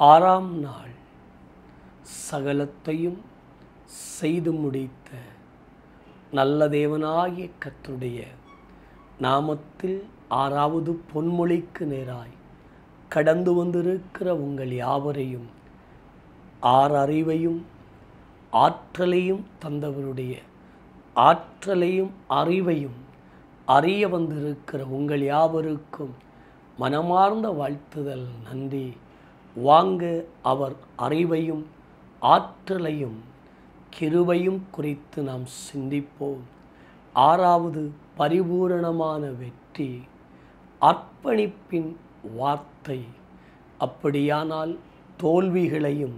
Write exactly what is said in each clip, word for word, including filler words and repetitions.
ஆறாம் நாள் சகலத்தையும் செய்து முடித்த நல்ல தேவனாகிய கர்த்தருடைய நாமத்தில் ஆறாவது பொன்மொழிக்கு நேராய் கடந்து வந்திருக்கிற உங்கள் யாவரையும் ஆறு அறிவையும் ஆற்றலையும் தந்தவருடைய ஆற்றலையும் அறிவையும் அறிய வந்திருக்கிற உங்கள் யாவருக்கும் மனமார்ந்த வாழ்த்துதல் நன்றி. வாங்க அவர் அறிவையும் ஆற்றலையும் கிருபையும் குறித்து நாம் சிந்திப்போம். ஆறாவது பரிபூரணமான வெற்றி அர்ப்பணிப்பின் வார்த்தை. அப்படியானால் தோல்விகளையும்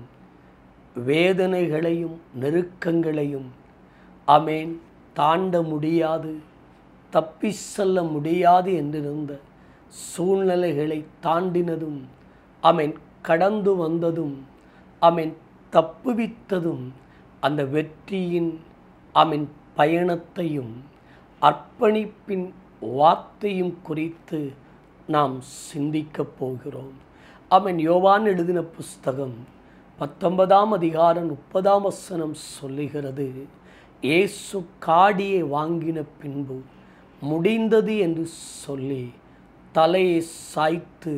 வேதனைகளையும் நெருக்கங்களையும் ஆமென் தாண்ட முடியாது, தப்பி செல்ல முடியாது என்றிருந்த சூழ்நிலைகளை தாண்டினதும் ஆமென் கடந்து வந்ததும் ஆமென் தப்புவித்ததும் அந்த வெற்றியின் ஆமென் பயணத்தையும் அர்ப்பணிப்பின் வார்த்தையும் குறித்து நாம் சிந்திக்கப் போகிறோம். ஆமென். யோவான் எழுதின புஸ்தகம் பத்தொன்பதாம் அதிகாரம் முப்பதாம் வசனம் சொல்லுகிறது, இயேசு காடியை வாங்கின பின்பு முடிந்தது என்று சொல்லி தலையை சாய்த்து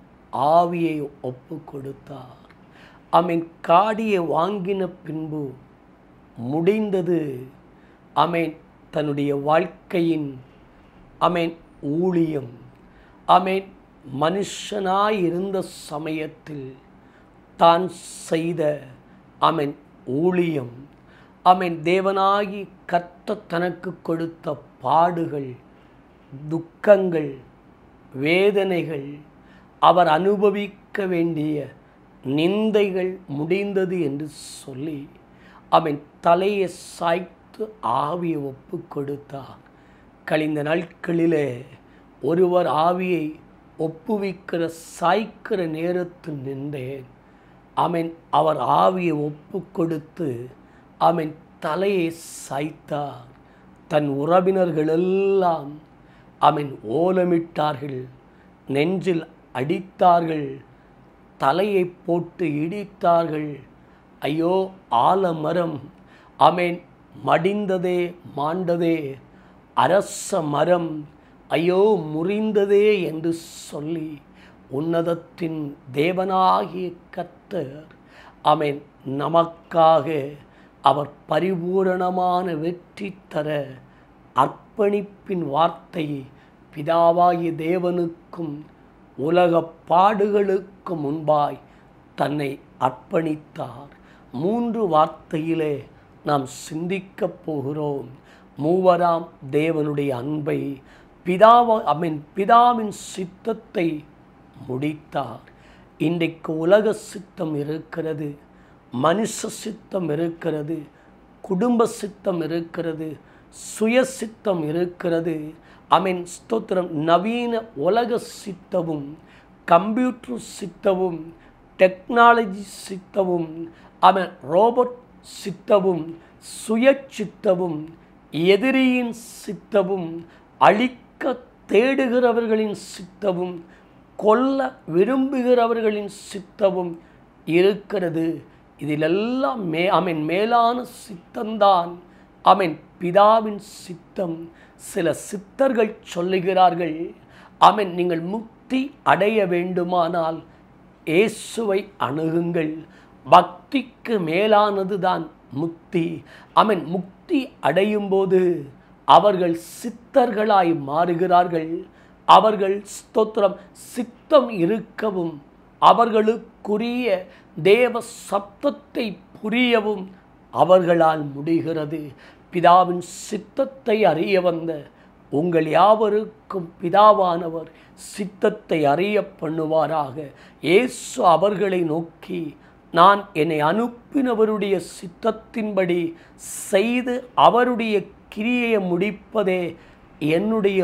ஆவியை ஒப்பு கொடுத்தார். ஆமென். காடியை வாங்கின பின்பு முடிந்தது. ஆமென். தன்னுடைய வாழ்க்கையின் ஆமென் ஊழியம் ஆமென் மனுஷனாய் இருந்த சமயத்தில் தான் செய்த ஆமென் ஊழியம் ஆமென் தேவனாகி கர்த்தர் தனக்கு கொடுத்த பாடுகள், துக்கங்கள், வேதனைகள், அவர் அனுபவிக்க வேண்டிய நிந்தைகள் முடிந்தது என்று சொல்லி அவன் தலையை சாய்த்து ஆவியை ஒப்பு கொடுத்தார். கழிந்த நாட்களிலே ஒருவர் ஆவியை ஒப்புவிக்கிற சாய்க்கிற நேரத்தில் நின்றேன். ஆமென். அவர் ஆவியை ஒப்பு கொடுத்து ஆமென் தலையை சாய்த்தார். தன் உறவினர்களெல்லாம் ஆமென் ஓலமிட்டார்கள், நெஞ்சில் அடித்தார்கள், தலையை போட்டு இடித்தார்கள். ஐயோ ஆலமரம் ஆமென் மடிந்ததே மாண்டதே, அரச மரம் ஐயோ முறிந்ததே என்று சொல்லி உன்னதத்தின் தேவனாகிய கர்த்தர் ஆமென் நமக்காக அவர் பரிபூரணமான வெற்றி தர அர்ப்பணிப்பின் வார்த்தை பிதாவாகிய தேவனுக்கும் உலக பாடுகளுக்கு முன்பாய் தன்னை அர்ப்பணித்தார். மூன்று வார்த்தையிலே நாம் சிந்திக்கப் போகிறோம். மூவராம் தேவனுடைய அன்பை பிதாவ அமீன் பிதாவின் சித்தத்தை முடித்தார். இன்றைக்கு உலக சித்தம் இருக்கிறது, மனுஷ சித்தம் இருக்கிறது, குடும்ப சித்தம் இருக்கிறது, சுய சித்தம் இருக்கிறது. அமீன் ஸ்தோத்திரம். நவீன உலக சித்தமும் கம்ப்யூட்டர் சித்தமும் டெக்னாலஜி சித்தமும் அவன் ரோபோட் சித்தமும் சுய சித்தமும் எதிரியின் சித்தமும் அழிக்க தேடுகிறவர்களின் சித்தமும் கொல்ல விரும்புகிறவர்களின் சித்தமும் இருக்கிறது. இதிலெல்லாம் மே அமீன் மேலான சித்தம்தான் அமீன் பிதாவின் சித்தம். சில சித்தர்கள் சொல்லுகிறார்கள், ஆமென் நீங்கள் முக்தி அடைய வேண்டுமானால் இயேசுவை அணுகுங்கள், பக்திக்கு மேலானது தான் முக்தி. ஆமென். முக்தி அடையும் போது அவர்கள் சித்தர்களாய் மாறுகிறார்கள். அவர்கள் ஸ்தோத்திரம் சித்தம் இருக்கவும் அவர்களுக்குரிய தேவ சப்தத்தை புரியவும் அவர்களால் முடிகிறது. பிதாவின் சித்தத்தை அறிய வந்த உங்கள் யாவருக்கும் பிதாவானவர் சித்தத்தை அறிய பண்ணுவாராக. இயேசு அவர்களை நோக்கி, நான் என்னை அனுப்பினவருடைய சித்தத்தின்படி செய்து அவருடைய கிரியையை முடிப்பதே என்னுடைய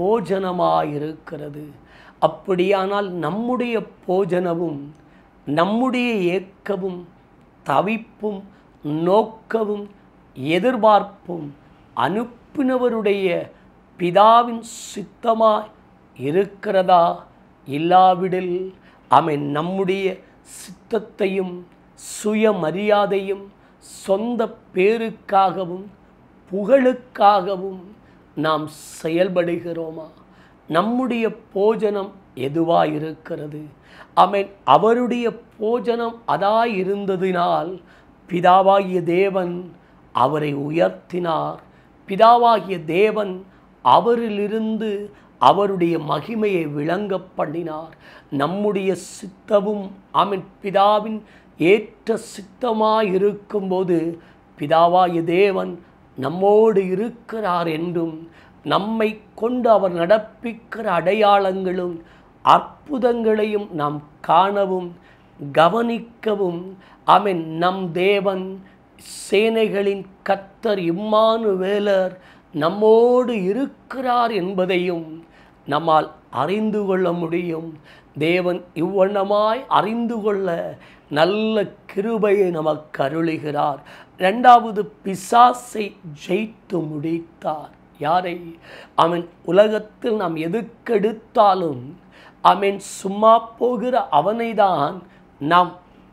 போஜனமாயிருக்கிறது. அப்படியானால் நம்முடைய போஜனமும் நம்முடைய ஏக்கமும் தவிப்பும் நோக்கமும் எதிர்பார்ப்பும் அனுப்பினவருடைய பிதாவின் சித்தமாய் இருக்கிறதா? இல்லாவிடில் ஆமென் நம்முடைய சித்தத்தையும் சுயமரியாதையும் சொந்த பேருக்காகவும் புகழுக்காகவும் நாம் செயல்படுகிறோமா? நம்முடைய போஜனம் எதுவாய் இருக்கிறது? ஆமென். அவருடைய போஜனம் அதாய் இருந்ததினால் பிதாவாகிய தேவன் அவரை உயர்த்தினார். பிதாவாகிய தேவன் அவரிலிருந்து அவருடைய மகிமையை விளங்க பண்ணினார். நம்முடைய சித்தமும் ஆமென் பிதாவின் ஏற்ற சித்தமாய் இருக்கும்போது பிதாவாகிய தேவன் நம்மோடு இருக்கிறார் என்றும், நம்மை கொண்டு அவர் நடப்பிக்கிற அடையாளங்களும் அற்புதங்களையும் நாம் காணவும் கவனிக்கவும் ஆமென் நம் தேவன் சேனைகளின் கர்த்தர் இம்மானுவேலர் நம்மோடு இருக்கிறார் என்பதையும் நம்மால் அறிந்து கொள்ள முடியும். தேவன் இவ்வண்ணமாய் அறிந்து கொள்ள நல்ல கிருபையை நமக்கு அருளுகிறார். இரண்டாவது, பிசாசை ஜெயித்து முடித்தார். யாரை? அவன் உலகத்தில் நாம் எதுக்கெடுத்தாலும் அவன் சும்மா போகிற அவனை தான் நாம்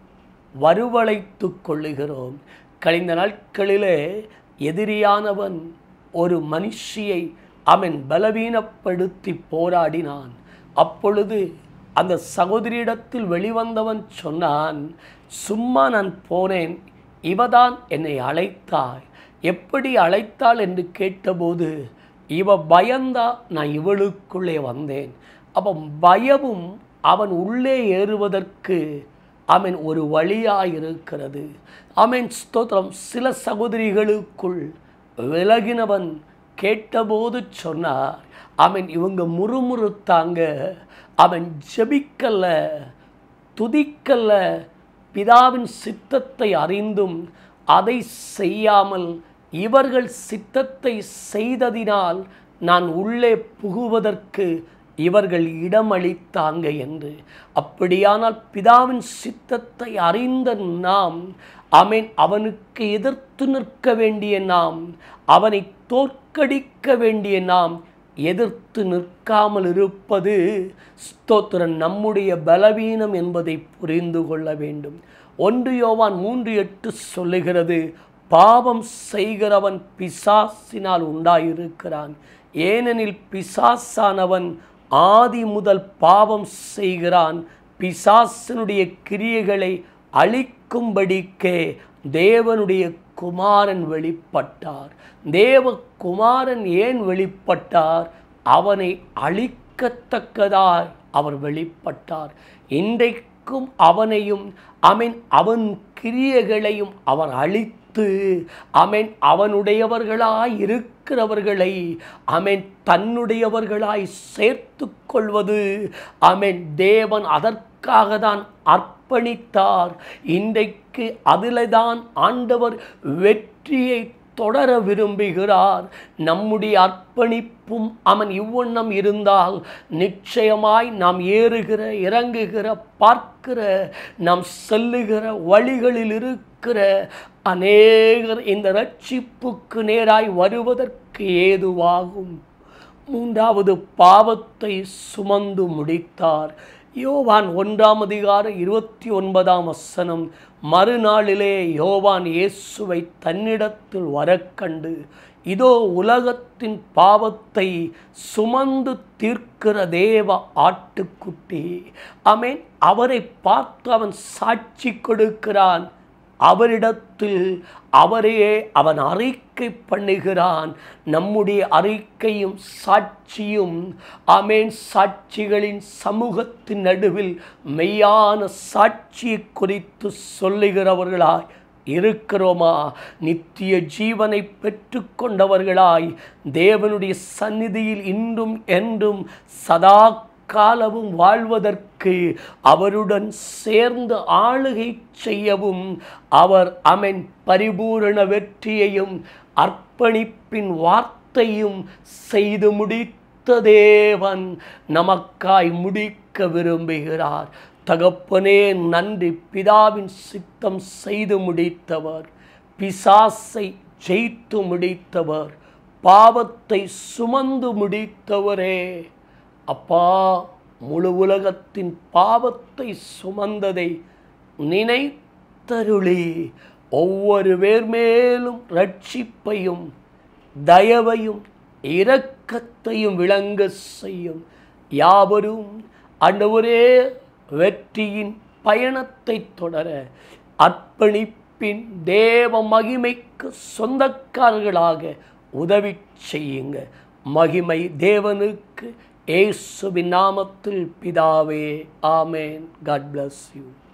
வரவழைத்து கொள்ளுகிறோம். கழிந்த நாட்களிலே எதிரியானவன் ஒரு மனுஷியை அவன் பலவீனப்படுத்தி போராடினான். அப்பொழுது அந்த சகோதரியிடத்தில் வெளிவந்தவன் சொன்னான், சும்மா நான் போனேன், இவதான் என்னை அழைத்தாய். எப்படி அழைத்தாள் என்று கேட்டபோது இவ பயந்தா நான் இவளுக்குள்ளே வந்தேன். அப்போ பயமும் அவன் உள்ளே ஏறுவதற்கு அவன் ஒரு வழியாயிருக்கிறது. அவன் ஸ்தோத்திரம். சில சகோதரிகளுக்குள் விலகினவன் கேட்டபோது சொன்னார், அவன் இவங்க முறுமுறுத்தாங்க, அவன் ஜெபிக்கல்ல, துதிக்கல்ல, பிதாவின் சித்தத்தை அறிந்தும் அதை செய்யாமல் இவர்கள் சித்தத்தை செய்ததினால் நான் உள்ளே புகுவதற்கு இவர்கள் இடமளித்தாங்க என்று. அப்படியானால் பிதாவின் சித்தத்தை அறிந்த நாம் ஆமென் அவனுக்கு எதிர்த்து நிற்க வேண்டிய நாம், அவனை தோற்கடிக்க வேண்டிய நாம் எதிர்த்து நிற்காமல் இருப்பது ஸ்தோத்திரம் நம்முடைய பலவீனம் என்பதை புரிந்து கொள்ள வேண்டும். ஒன்று யோவான் மூன்று எட்டு சொல்லுகிறது, பாவம் செய்கிறவன் பிசாசினால் உண்டாயிருக்கிறான். ஏனெனில் பிசாசானவன் ஆதி முதல் பாவம் செய்கிறான். பிசாசினுடைய கிரியைகளை அழிக்கும்படிக்கே தேவனுடைய குமாரன் வெளிப்பட்டார். தேவ குமாரன் ஏன் வெளிப்பட்டார்? அவனை அழிக்கத்தக்கதாய் அவர் வெளிப்பட்டார். இன்றைக்கும் அவனையும் அவன் அவன் கிரியைகளையும் அவர் அழித்து அவன் அவனுடையவர்களாய் இருக்கிறவர்களை அவன் தன்னுடையவர்களாய் சேர்த்து கொள்வது அவன் தேவன் அதற்காக தான் அர்ப்பணித்தார். இன்றைக்கு அதில் தான் ஆண்டவர் வெற்றியை தொடர விரும்புகிறார். நம்முடைய அர்ப்பணிப்பும் அவன் இவ்வண்ணம் இருந்தால் நிச்சயமாய் நாம் ஏறுகிற இறங்குகிற பார்க்கிற நாம் செல்லுகிற வழிகளில் இருக்கிற அநேகர் இந்த ரட்சிப்புக்கு நேராய் வருவதற்கு ஏதுவாகும். மூன்றாவது, பாவத்தை சுமந்து முடித்தார். யோவான் ஒன்றாம் அதிகாரம் இருபத்தி ஒன்பதாம் வசனம், மறுநாளிலே யோவான் இயேசுவை தன்னிடத்தில் வரக்கண்டு, இதோ உலகத்தின் பாவத்தை சுமந்து தீர்க்கிற தேவ ஆட்டுக்குட்டி. ஆமென். அவரை பார்த்து அவன் சாட்சி கொடுக்கிறான். அவரிடத்தில் அவரையே அவன் அறிக்கை பண்ணுகிறான். நம்முடைய அறிக்கையும் சாட்சியும் ஆமென் சாட்சிகளின் சமூகத்தின் நடுவில் மெய்யான சாட்சியை குறித்து சொல்லுகிறவர்களாய் இருக்கிறோமா? நித்திய ஜீவனை பெற்று கொண்டவர்களாய் தேவனுடைய சந்நிதியில் இன்றும் என்றும் சதா காலமும் வாழ்வதற்கு அவருடன் சேர்ந்து ஆளுகை செய்யவும் அவர் அவன் பரிபூரண வெற்றியையும் அர்ப்பணிப்பின் வார்த்தையும் செய்து முடித்த தேவன் நமக்காய் முடிக்க விரும்புகிறார். தகப்பனே நன்றி. பிதாவின் சித்தம் செய்து முடித்தவர், பிசாசை ஜெயித்து முடித்தவர், பாவத்தை சுமந்து முடித்தவரே. அப்பா, முழு உலகத்தின் பாவத்தை சுமந்ததை நினைத்தருளி ஒவ்வொரு பேர் மேலும் ரட்சிப்பையும் தயவையும் இரக்கத்தையும் விளங்க செய்யும். யாவரும் ஆண்டவரே வெற்றியின் பயணத்தை தொடர அர்ப்பணிப்பின் தேவ மகிமைக்கு சொந்தக்காரர்களாக உதவி செய்யுங்க. மகிமை தேவனுக்கு, இயேசுவின் நாமத்தில் பிதாவே, ஆமென். God bless you.